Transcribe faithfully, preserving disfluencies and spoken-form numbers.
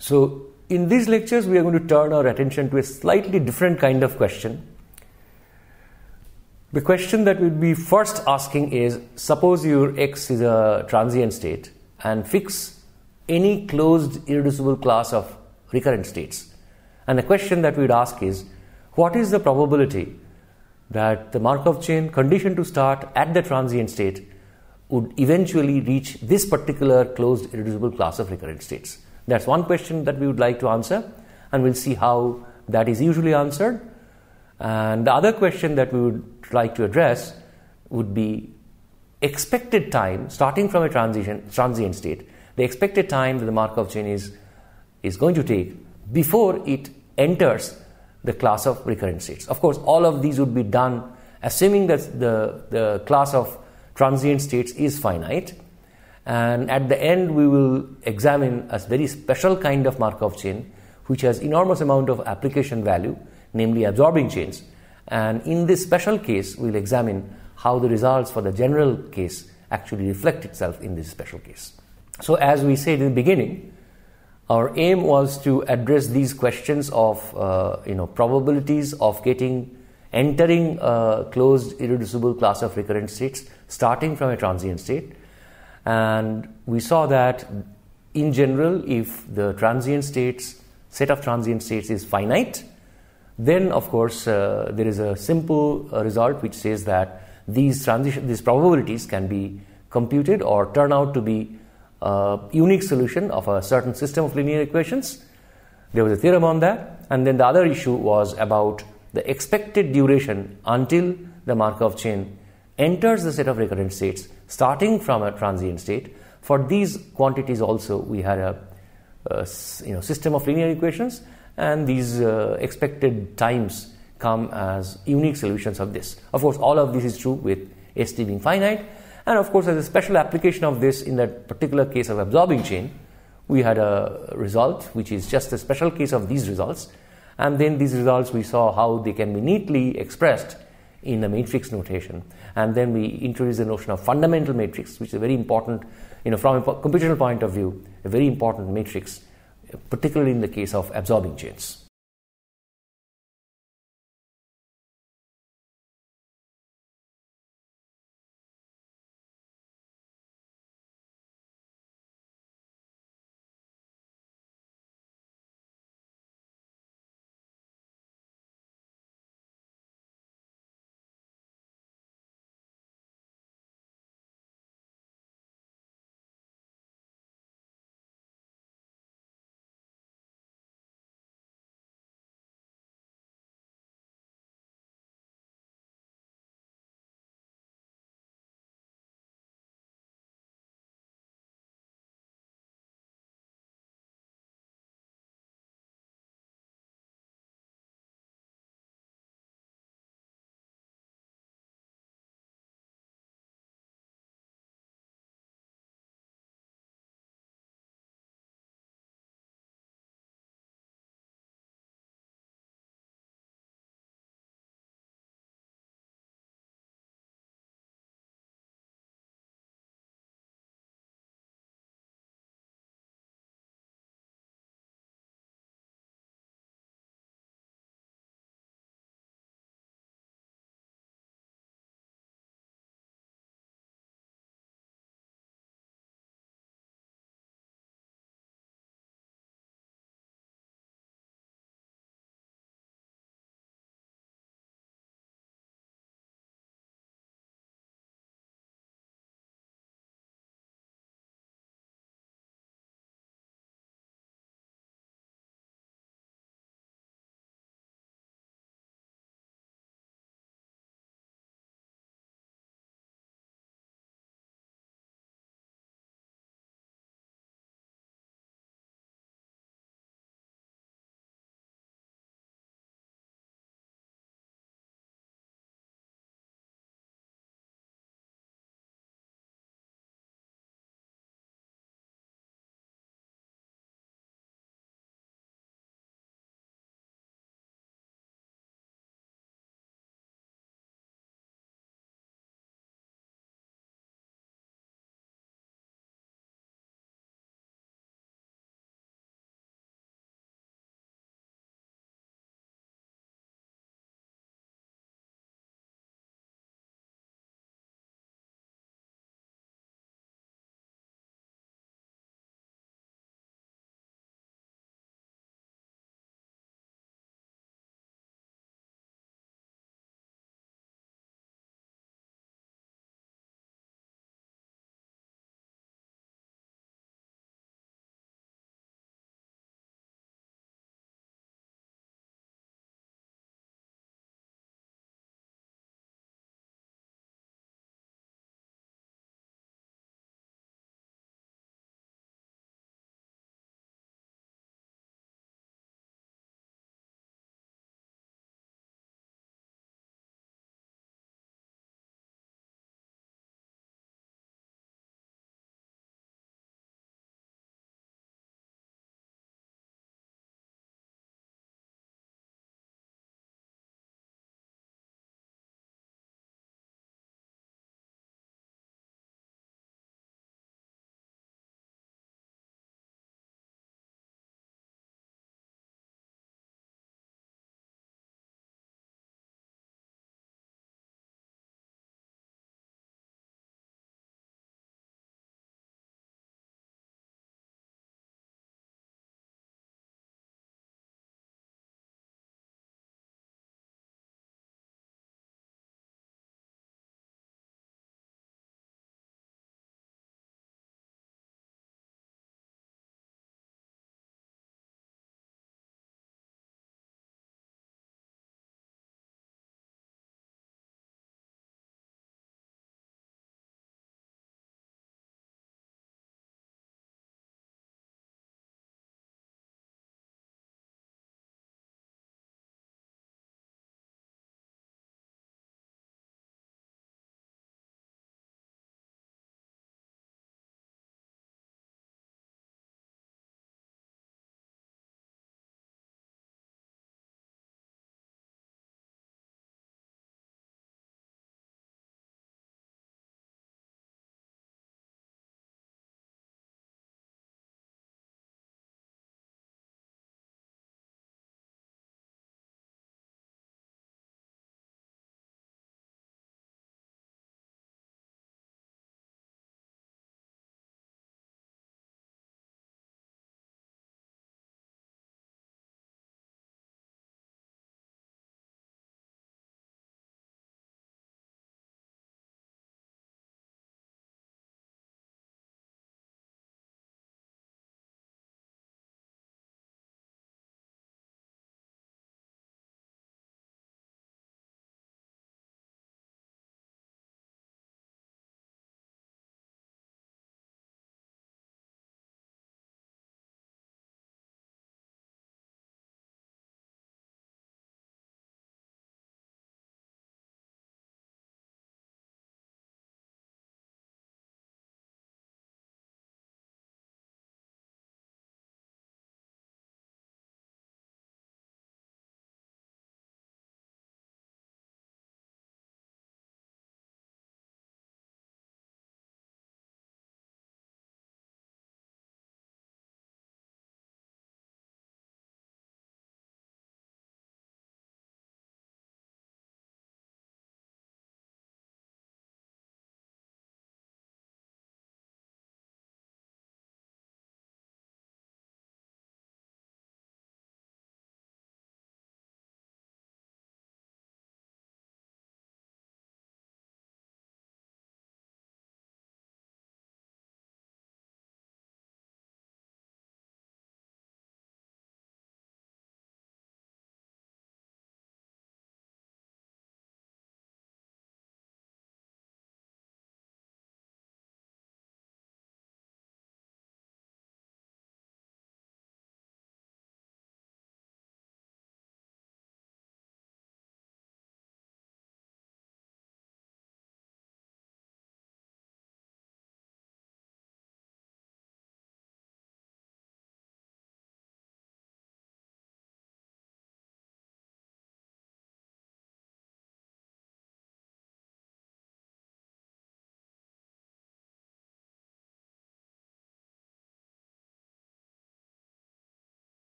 So in these lectures, we are going to turn our attention to a slightly different kind of question. The question that we'll be first asking is, suppose your X is a transient state and fix any closed irreducible class of recurrent states. And the question that we'd ask is, what is the probability that the Markov chain conditioned to start at the transient state would eventually reach this particular closed irreducible class of recurrent states? That's one question that we would like to answer, and we'll see how that is usually answered. And the other question that we would like to address would be expected time starting from a transition transient state, the expected time that the Markov chain is, is going to take before it enters the class of recurrent states. Of course, all of these would be done assuming that the, the class of transient states is finite. And at the end, we will examine a very special kind of Markov chain which has enormous amount of application value, namely absorbing chains. And in this special case, we'll examine how the results for the general case actually reflect itself in this special case. So as we said in the beginning, our aim was to address these questions of uh, you know probabilities of getting entering a closed irreducible class of recurrent states starting from a transient state. And we saw that in general, if the transient states, set of transient states is finite, then of course uh, there is a simple uh, result which says that these transition these probabilities can be computed or turn out to be a unique solution of a certain system of linear equations. There was a theorem on that. And then the other issue was about the expected duration until the Markov chain enters the set of recurrent states starting from a transient state. For these quantities also, we had a, a you know system of linear equations, and these uh, expected times come as unique solutions of this. Of course, all of this is true with S T being finite. And of course, as a special application of this in that particular case of absorbing chain, we had a result which is just a special case of these results. And then these results, we saw how they can be neatly expressed in a matrix notation. And then we introduced the notion of fundamental matrix, which is a very important, you know, from a computational point of view, a very important matrix, particularly in the case of absorbing chains.